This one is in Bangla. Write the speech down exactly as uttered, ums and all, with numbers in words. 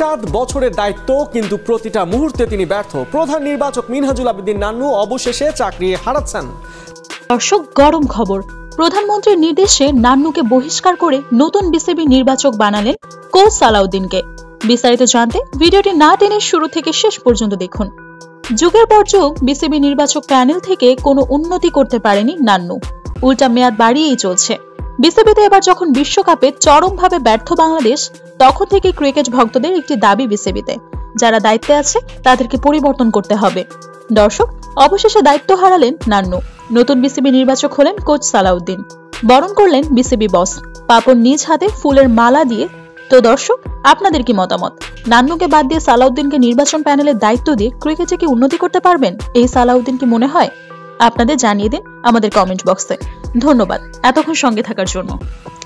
সাত বছরের দায়িত্ব, কিন্তু প্রতিটা মুহূর্তে তিনি ব্যর্থ। প্রধান নির্বাচক মিনহাজুল আবেদীন নান্নু অবশেষে চাকরি হারাচ্ছেন। দর্শক, গরম খবর। প্রধানমন্ত্রীর নির্দেশে নান্নুকে বহিষ্কার করে নতুন বিসিবি নির্বাচক বানালেন কোচ সালাউদ্দিনকে। বিস্তারিত জানতে ভিডিওটি না টেনে শুরু থেকে শেষ পর্যন্ত দেখুন। যুগের পর যুগ বিসিবি নির্বাচক প্যানেল থেকে কোনো উন্নতি করতে পারেনি নান্নু, উল্টা মেয়াদ বাড়িয়েই চলছে। বিসিবিতে এবার যখন বিশ্বকাপে চরমভাবে ব্যর্থ বাংলাদেশ, তখন থেকে ক্রিকেট ভক্তদের একটি দাবি বিসিবিতে, যারা দায়িত্বে আছে তাদেরকে পরিবর্তন করতে হবে। দর্শক, অবশেষে দায়িত্ব হারালেন নান্নু। নতুন বিসিবি নির্বাচক হলেন কোচ সালাউদ্দিন। বরণ করলেন বিসিবি বস পাপন নিজ হাতে ফুলের মালা দিয়ে। তো দর্শক, আপনাদের কি মতামত? নান্নুকে বাদ দিয়ে সালাউদ্দিনকে নির্বাচন প্যানেলের দায়িত্ব দিয়ে ক্রিকেটে কি উন্নতি করতে পারবেন এই সালাউদ্দিন কি মনে হয়? আপনাদের জানিয়ে দিন আমাদের কমেন্ট বক্সে। ধন্যবাদ এতক্ষণ সঙ্গে থাকার জন্য।